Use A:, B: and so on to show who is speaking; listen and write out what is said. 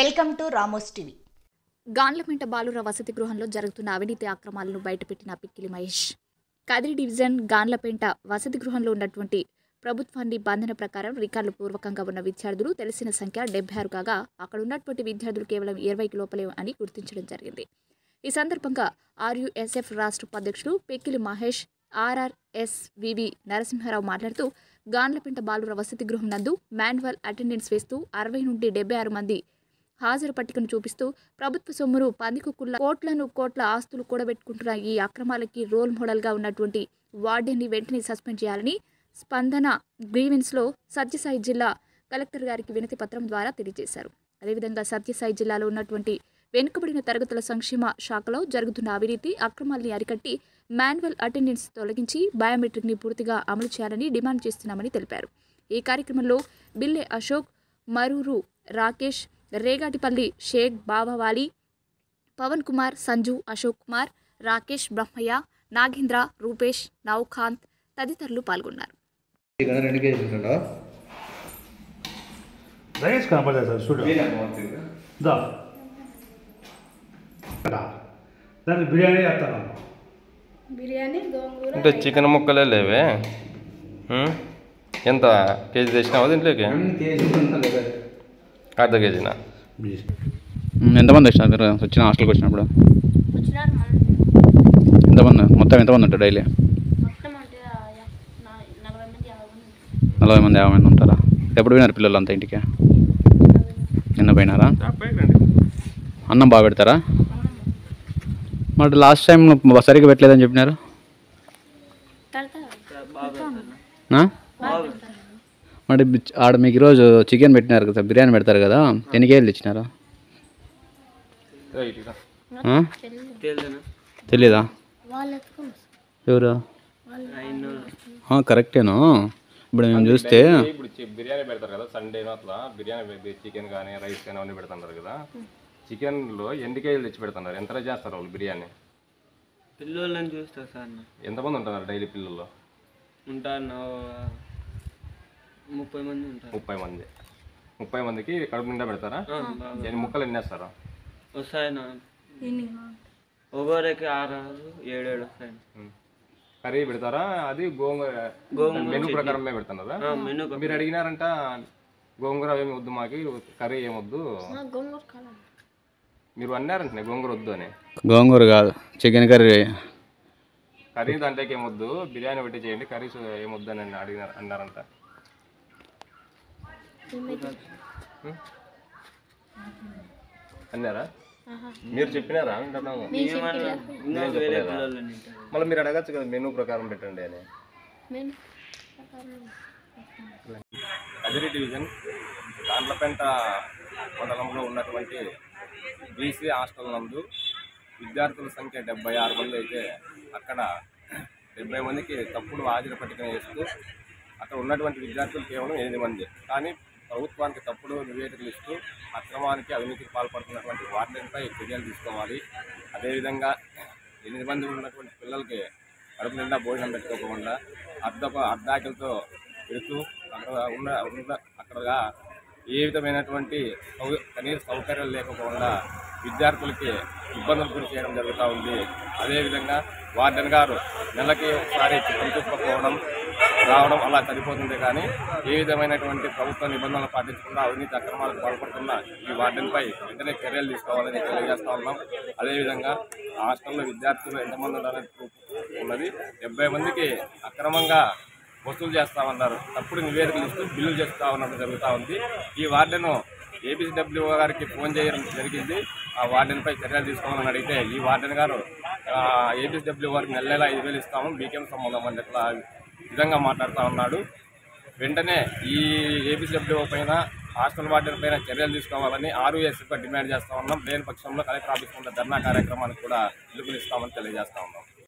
A: Welcome to Ramoj TV.
B: Gandlapeta బాలుర వసతి గృహంలో జరుగుతున్న అవినీతి అక్రమాలను బయటపెట్టిన పిక్కిలి మహేష్. కదిరి డివిజన్ గాండ్లపేట వసతి గృహంలో ఉన్నటువంటి ప్రభుత్వాన్ని బంధన ప్రకారం రికార్డులు పూర్వకంగా ఉన్న విద్యార్థులు తెలిసిన సంఖ్య 76 కాగా అక్కడ ఉన్నటువంటి విద్యార్థులు కేవలం 20కి లోపలే అని గుర్తించడం జరిగింది. ఈ సందర్భంగా RUSF రాష్ట్ర ఉపాధ్యక్షుడు పిక్కిలి మహేష్ RRSVV నరసింహారావు మాట్లాడుతూ గాండ్లపేట బాలుర వసతి గృహం నందు మాన్యువల్ అటెండెన్స్ వేస్తూ 60 నుండి 76 మంది హాజరు పట్టికను చూపిస్తూ ప్రభుత్వ సొమ్మును పందికొక్కుల కోట్ల ఆస్తులు కూడబెట్టుకుంటున్న ఈ అక్రమాలకి రోల్ మోడల్గా ఉన్నటువంటి వార్డెన్ని వెంటనే సస్పెండ్ చేయాలని స్పందన గ్రీవెన్స్లో సత్యసాయి జిల్లా కలెక్టర్ గారికి వినతి పత్రం ద్వారా తెలియజేశారు. అదేవిధంగా సత్యసాయి జిల్లాలో ఉన్నటువంటి వెనుకబడిన తరగతుల సంక్షేమ శాఖలో జరుగుతున్న అవినీతి అక్రమాల్ని అరికట్టి మాన్యువల్ అటెండెన్స్ తొలగించి బయోమెట్రిక్ని పూర్తిగా అమలు చేయాలని డిమాండ్ చేస్తున్నామని తెలిపారు. ఈ కార్యక్రమంలో బిల్లె అశోక్, మరూరు రాకేష్, రేగాటిపల్లి షేక్ బాబావాలి, పవన్ కుమార్, సంజు, అశోక్ కుమార్, రాకేష్, బ్రహ్మయ్య, నాగేంద్ర, రూపేష్, నౌఖాంత్ తదితరులు పాల్గొన్నారు.
C: అంటే చికెన్ ముక్కలే లేవే. ఎంత కేజీ తెచ్చినావా దీంట్లోకి? అర్ధ కేజీనా?
D: ఎంతమంది వచ్చినారు మీరు వచ్చిన హాస్టల్కి వచ్చినప్పుడు? ఎంతమంది మొత్తం ఎంతమంది ఉంటారు డైలీ? 40 మంది 50 మంది ఉంటారా? ఎప్పుడు పోయినారు పిల్లలు అంతా ఇంటికి? నిన్న పోయినారా? అన్నం బాగా పెడతారా? మరి లాస్ట్ టైం సరిగ్గా పెట్టలేదని చెప్పినారు. మరి ఆడ మీకు ఈరోజు చికెన్ పెట్టినారు కదా, బిర్యానీ పెడతారు కదా, ఎన్ని కేజీలు ఇచ్చినారు? తెలీదా? ఎవరు? కరెక్టేను. ఇప్పుడు మేము చూస్తే
C: ఇప్పుడు బిర్యానీ పెడతారు కదా సండేనో అట్లా, బిర్యానీ చికెన్ కానీ రైస్ కానీ అవన్నీ పెడుతున్నారు కదా. చికెన్లో ఎన్ని కేజీలు తెచ్చి పెడుతున్నారు? ఎంత చేస్తారు వాళ్ళు బిర్యానీ?
E: పిల్లలని చూస్తారు సార్.
C: ఎంతమంది ఉంటున్నారు డైలీ పిల్లల్లో?
E: ఉంటారు 30 మంది ఉంటారు.
C: 30 మందికి కడుపు నిండా పెడతారా? ఎన్ని ముక్కలు ఎన్ని వేస్తారా?
E: వస్తాయి ఒకరికి 6 7 వస్తాయి.
C: కర్రీ పెడతారా? అది గోంగూర మెనూ ప్రకారమే పెడుతున్నారా? మీరు అడిగినారంట గోంగూర ఏమి వద్దు, మాకి కర్రీ ఏమొద్దు మీరు అన్నారంటే గోంగూర వద్దు అని.
D: గోంగూర కాదు, చికెన్ కర్రీ.
C: కర్రీ దాంట్లోకి ఏమొద్దు, బిర్యానీ పెట్టి చేయండి, కర్రీస్ ఏమొద్దు అని అన్నారంట. అన్నారా? మీరు చెప్పినారా? మళ్ళీ మీరు అడగచ్చు కదా మెనూ ప్రకారం పెట్టండి అని. కదిరి డివిజన్ గాండ్లపేట మండలంలో ఉన్నటువంటి బీసీ హాస్టల్ నందు విద్యార్థుల సంఖ్య 76 మంది అయితే అక్కడ 70 మందికి తప్పుడు హాజరు పట్టికను వేస్తూ అక్కడ ఉన్నటువంటి విద్యార్థులు కేవలం 8 మంది. కానీ ప్రభుత్వానికి తప్పుడు నివేదికలు ఇస్తూ అక్రమానికి అవినీతికి పాల్పడుతున్నటువంటి వార్డెన్పై చర్యలు తీసుకోవాలి. అదేవిధంగా 8 మంది ఉన్నటువంటి పిల్లలకి కడుపు నిండా భోజనం పెట్టుకోకుండా అర్ధాకిలతో పెడుతూ అక్కడగా ఏ విధమైనటువంటి కనీస సౌకర్యాలు లేకపోకుండా విద్యార్థులకి ఇబ్బందులు గురి చేయడం జరుగుతూ ఉంది. అదేవిధంగా వార్డెన్ గారు నెలకి ఒకసారి చికెన్ చూసుకోకపోవడం రావడం అలా సరిపోతుంది. కానీ ఏ విధమైనటువంటి ప్రభుత్వ నిబంధనలు పాటించకుండా అవినీతి అక్రమాలకు పాల్పడుతున్న ఈ వార్డెన్పై వెంటనే చర్యలు తీసుకోవాలని తెలియజేస్తూ ఉన్నాం. అదేవిధంగా హాస్టల్లో విద్యార్థులు ఎంతమంది ఉన్నది 70 మందికి అక్రమంగా వసూలు చేస్తామన్నారు, తప్పుడు నివేదికలు ఇస్తూ బిల్లులు చేస్తూ ఉన్నట్టు జరుగుతూ ఉంది. ఈ వార్డెను ABCWO గారికి ఫోన్ చేయడం జరిగింది. ఆ వార్డెన్పై చర్యలు తీసుకోవాలని అడిగితే ఈ వార్డెన్ గారు ABCWO గారికి నెల 5,000 ఇస్తాము, మీకేం సంబంధం అని ఇట్లా విధంగా మాట్లాడుతూ ఉన్నాడు. వెంటనే ఈ ABCWO పైన హాస్టల్ వార్డెన్ పైన చర్యలు తీసుకోవాలని RUSF డిమాండ్ చేస్తూ ఉన్నాం. లేని పక్షంలో కలెక్టర్ ఆఫీస్ ముందు ధర్నా కార్యక్రమానికి కూడా పిలుపునిస్తామని తెలియజేస్తా ఉన్నాం.